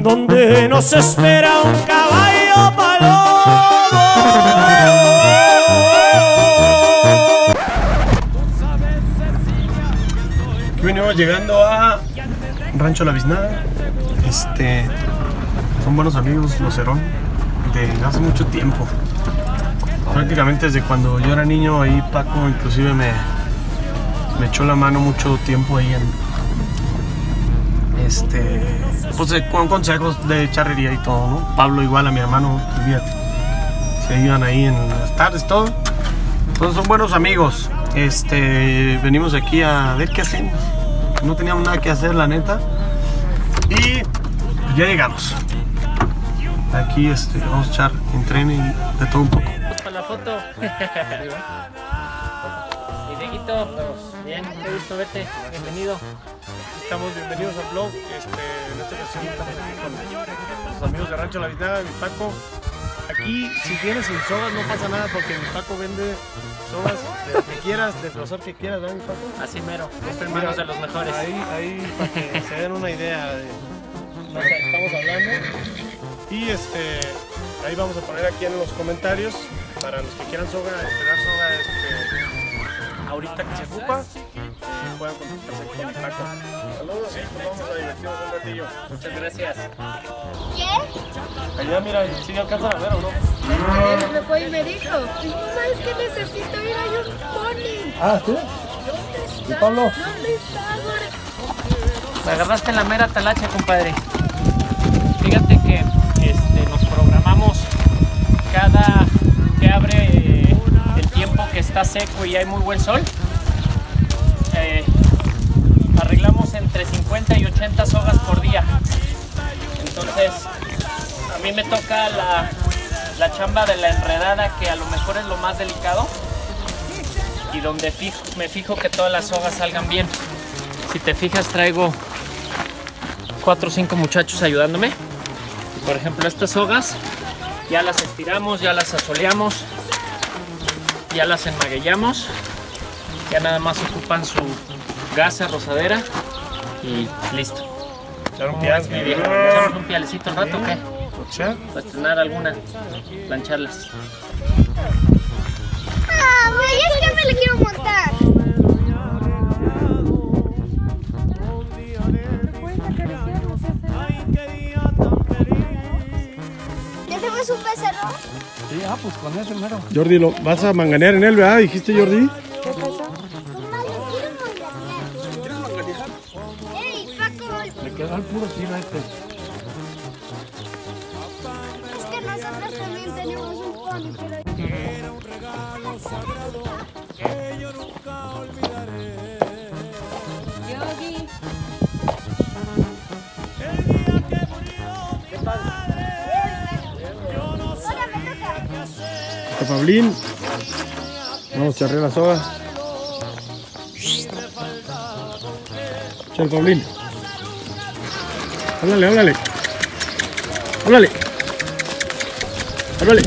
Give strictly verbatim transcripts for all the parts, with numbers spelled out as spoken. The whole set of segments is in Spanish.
donde nos espera un caballo palomo. Aquí venimos llegando a Rancho La Biznada. Este, son buenos amigos los Herón de hace mucho tiempo. Prácticamente desde cuando yo era niño, ahí Paco inclusive me, me echó la mano mucho tiempo ahí en este, pues con consejos de charrería y todo, ¿no? Pablo igual, a mi hermano, fíjate, se iban ahí en las tardes, todo. Entonces son buenos amigos. Este, venimos aquí a ver qué hacemos. No teníamos nada que hacer, la neta. Y ya llegamos. Aquí este, vamos a echar en tren y de todo un poco. Para la foto. Y Dieguito, bien, qué gusto verte. Bienvenido. Estamos bienvenidos al blog. Este, en esta ocasión estamos aquí con los amigos de Rancho La Biznada, mi Paco. Aquí, si vienes sin sogas, no pasa nada porque mi Paco vende sogas de lo que quieras, de grosor que quieras, ¿verdad, mi Paco? Así mero, este en manos de los mejores. Ahí, ahí, para que se den una idea de lo que estamos hablando. Y este, ahí vamos a poner aquí en los comentarios para los que quieran soga, esperar soga este, ahorita que se ocupa, eh, puedan contactarse con mi Paco. Saludos y pues vamos a divertirnos un ratillo. Muchas gracias. ¿Qué? Allá mira, si ¿sí alcanzan a ver o no? Él me fue y me dijo, ¿sabes qué necesito? Mira, hay un pony. Ah, ¿sí? ¿Dónde está? ¿Y Pablo? ¿Dónde está, güey? Me agarraste en la mera talacha, compadre. Fíjate que este, nos programamos cada que abre eh, el tiempo que está seco y hay muy buen sol. Eh, arreglamos entre cincuenta y ochenta sogas por día. Entonces, a mí me toca la, la chamba de la enredada, que a lo mejor es lo más delicado y donde fijo, me fijo que todas las sogas salgan bien. Si te fijas, traigo cuatro o cinco muchachos ayudándome. Por ejemplo, estas sogas ya las estiramos, ya las asoleamos, ya las enmaguellamos, ya nada más ocupan su gasa, rosadera y listo. ¿Echar un pial? Mi viejo, ¿echamos un pialecito al rato o qué? ¿Echar? Para estrenar alguna, plancharlas. Ah, güey, es que me le quiero montar. ¿Ya hacemos un becerro? Sí, ah, pues con ese mero. Jordi, ¿lo vas a manganear en él, verdad? ¿Dijiste, Jordi? ¿Qué pasó? ¡Ey, Paco! Le quedó al puro tiro a este. Es que nosotros también tenemos un pony, pero... Yogi. Ahora me toca. Está Pablín. Vamos a echarle la soga. Chal, Pablín. Háblale, háblale. Háblale. Háblale.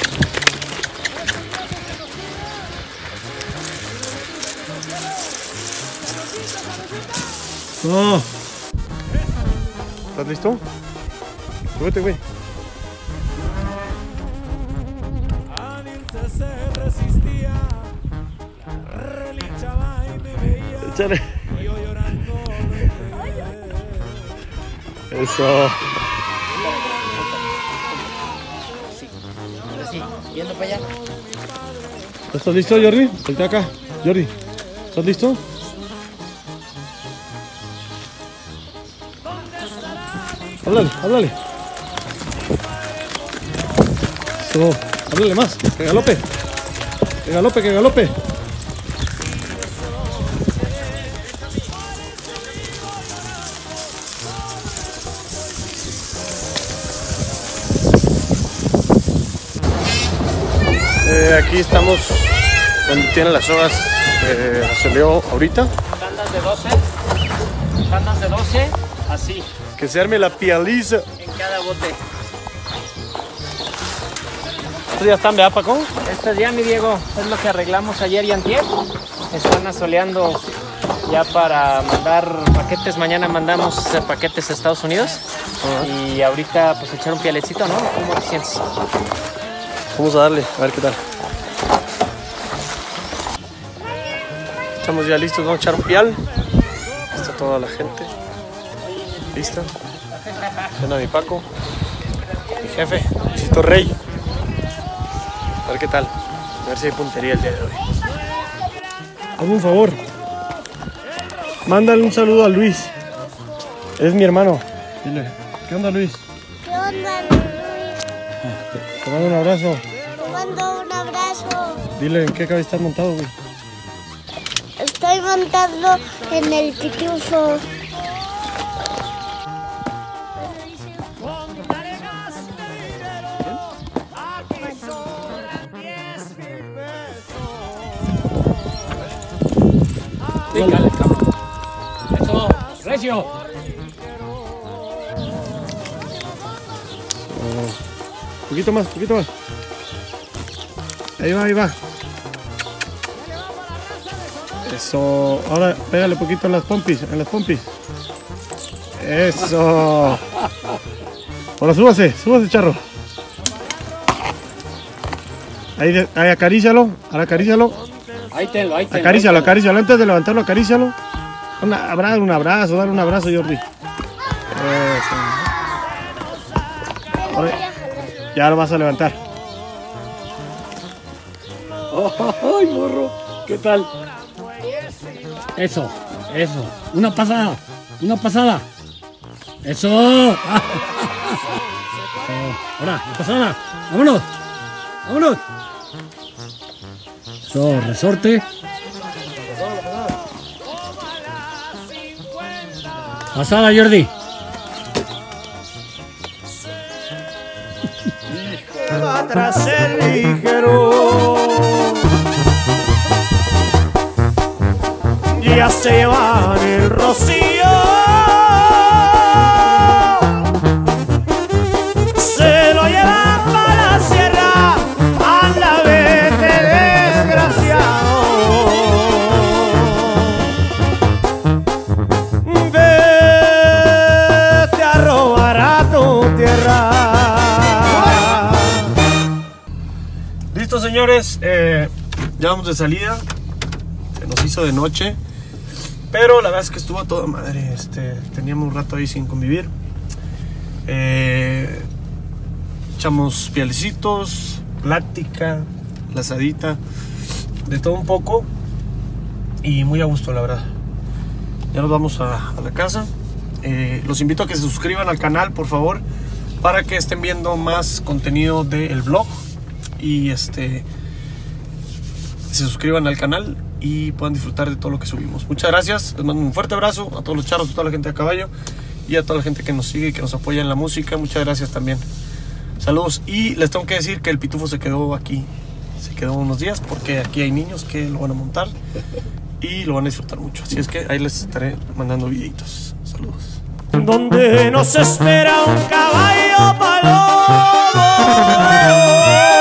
No. ¿Estás listo? Súbete, güey. Échale. Eso. Así, viendo para allá. ¿Estás listo, Jordi? Voltea acá. Jordi, ¿estás listo? Háblale, háblale. Eso. Háblale más. Que galope. Que galope, que galope. Eh, aquí estamos donde tienen las sogas. Eh, se leó ahorita. Tandas de doce. Tandas de doce, así, Que se arme la pializa. en cada bote. ¿Estos ya están, verdad, Paco? Este es ya, mi Diego, es lo que arreglamos ayer y antier. Están asoleando ya para mandar paquetes. Mañana mandamos paquetes a Estados Unidos. Uh-huh. Y ahorita pues echar un pielecito, ¿no? ¿Cómo te sientes? Vamos a darle, a ver qué tal. Estamos ya listos, vamos a echar un pial. Está toda la gente. ¿Lista? Ven mi Paco. Mi jefe, Luisito Rey. A ver qué tal. A ver si hay puntería el día de hoy. Hazme un favor. Mándale un saludo a Luis. Es mi hermano. Dile, ¿qué onda, Luis? ¿Qué onda, Luis? Te mando un abrazo. Te mando un abrazo. Dile, ¿en qué caballo estás montado, güey? Estoy montando en el pitufo. Pícale, cabrón. Eso, recio. Un poquito más, un poquito más. Ahí va, ahí va. Eso. Ahora pégale poquito en las pompis, en las pompis. Eso. Ahora súbase, súbase, charro. Ahí, ahí acarícialo, ahora acarícialo. Ahí tenlo, ahí tenlo. Acarícialo, acarícialo. Antes de levantarlo, acarícialo. Un abrazo, un abrazo, dale un abrazo, Jordi. Eso. Ahora, ya lo vas a levantar. Oh, ¡ay, morro! ¿Qué tal? Eso, eso. Una pasada, una pasada. Eso. Oh, ahora, una pasada. Vámonos, vámonos. Eso, resorte. Pasada, Jordi. Va tras el ligero, ya se llevan el rocío, se lo llevan para la sierra, anda vete desgraciado, vete a robar a tu tierra. Listo, señores, eh, ya vamos de salida. Se nos hizo de noche, pero la verdad es que estuvo a toda madre. Este, teníamos un rato ahí sin convivir. Eh, echamos pielecitos, plática, lazadita, de todo un poco y muy a gusto, la verdad. Ya nos vamos a, a la casa. Eh, los invito a que se suscriban al canal, por favor, para que estén viendo más contenido del vlog. Y este se suscriban al canal y puedan disfrutar de todo lo que subimos. Muchas gracias, les mando un fuerte abrazo a todos los charros, a toda la gente de caballo y a toda la gente que nos sigue y que nos apoya en la música. Muchas gracias también. Saludos. Y les tengo que decir que el pitufo se quedó aquí, se quedó unos días porque aquí hay niños que lo van a montar y lo van a disfrutar mucho. Así es que ahí les estaré mandando videitos. Saludos. Donde nos espera un caballo palomo.